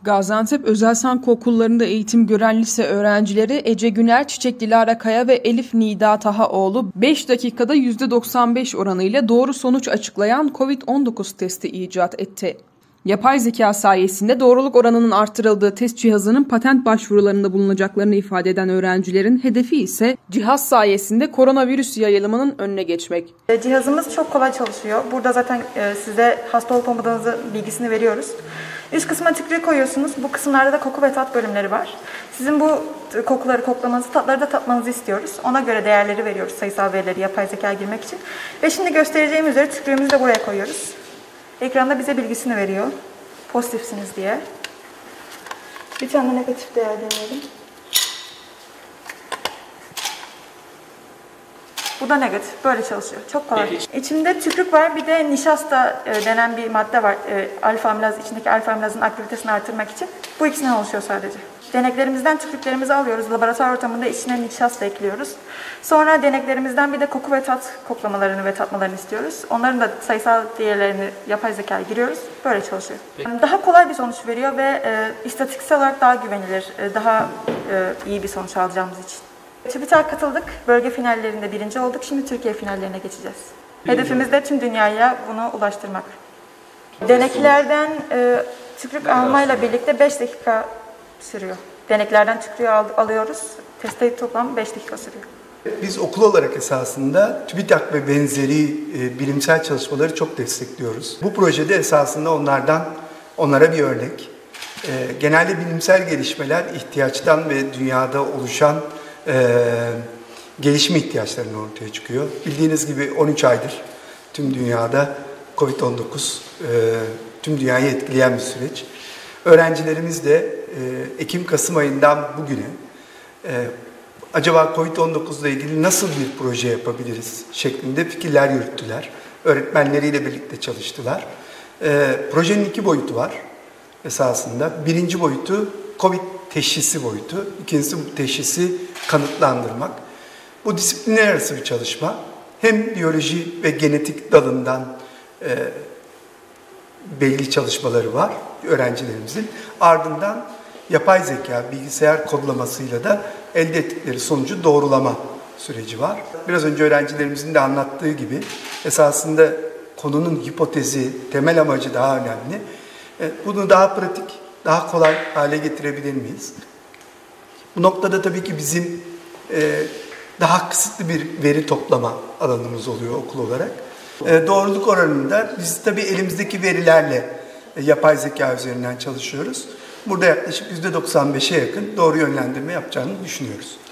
Gaziantep Özelsanko okullarında eğitim gören lise öğrencileri Ece Güner, Çiçek Dilara Kaya ve Elif Nida Tahaoğlu 5 dakikada %95 oranıyla doğru sonuç açıklayan COVID-19 testi icat etti. Yapay zeka sayesinde doğruluk oranının artırıldığı test cihazının patent başvurularında bulunacaklarını ifade eden öğrencilerin hedefi ise cihaz sayesinde koronavirüs yayılımının önüne geçmek. Cihazımız çok kolay çalışıyor. Burada zaten size hasta olup olmadığınızın bilgisini veriyoruz. Üst kısma tükürüğü koyuyorsunuz. Bu kısımlarda da koku ve tat bölümleri var. Sizin bu kokuları koklamanızı, tatları da tatmanızı istiyoruz. Ona göre değerleri veriyoruz, sayısal verileri yapay zeka girmek için. Ve şimdi göstereceğim üzere tükürüğümüzü de buraya koyuyoruz. Ekranda bize bilgisini veriyor. Pozitifsiniz diye. Bir tane de negatif değer deneyelim. Bu da negatif. Böyle çalışıyor. Çok kolay. İçinde tükürük var. Bir de nişasta denen bir madde var. Alfa amilaz, içindeki alfa amilazın aktivitesini artırmak için. Bu ikisinden oluşuyor sadece. Deneklerimizden tükürüklerimizi alıyoruz. Laboratuvar ortamında içine nişasta ekliyoruz. Sonra deneklerimizden bir de koku ve tat koklamalarını ve tatmalarını istiyoruz. Onların da sayısal değerlerini yapay zekaya giriyoruz. Böyle çalışıyor. Daha kolay bir sonuç veriyor ve istatistiksel olarak daha güvenilir, daha iyi bir sonuç alacağımız için. TÜBİTAK'a katıldık. Bölge finallerinde birinci olduk. Şimdi Türkiye finallerine geçeceğiz. Hedefimiz de tüm dünyaya bunu ulaştırmak. Deneklerden tükürük almayla birlikte 5 dakika sürüyor. Deneklerden tükürüğü alıyoruz. Teste toplam 5 dakika sürüyor. Biz okul olarak esasında TÜBİTAK ve benzeri bilimsel çalışmaları çok destekliyoruz. Bu projede esasında onlara bir örnek. Genelde bilimsel gelişmeler ihtiyaçtan ve dünyada oluşan gelişme ihtiyaçlarının ortaya çıkıyor. Bildiğiniz gibi 13 aydır tüm dünyada COVID-19 tüm dünyayı etkileyen bir süreç. Öğrencilerimiz de Ekim-Kasım ayından bugüne acaba COVID-19 ile ilgili nasıl bir proje yapabiliriz şeklinde fikirler yürüttüler. Öğretmenleriyle birlikte çalıştılar. Projenin 2 boyutu var esasında. Birinci boyutu COVID teşhisi boyutu. İkincisi bu teşhisi kanıtlandırmak. Bu disiplinler arası bir çalışma. Hem biyoloji ve genetik dalından belli çalışmaları var öğrencilerimizin. Ardından yapay zeka, bilgisayar kodlamasıyla da elde ettikleri sonucu doğrulama süreci var. Biraz önce öğrencilerimizin de anlattığı gibi esasında konunun hipotezi, temel amacı daha önemli. Bunu daha pratik, daha kolay hale getirebilir miyiz? Bu noktada tabii ki bizim daha kısıtlı bir veri toplama alanımız oluyor okul olarak. Doğruluk oranında biz tabii elimizdeki verilerle yapay zeka üzerinden çalışıyoruz. Burada yaklaşık %95'e yakın doğru yönlendirme yapacağını düşünüyoruz.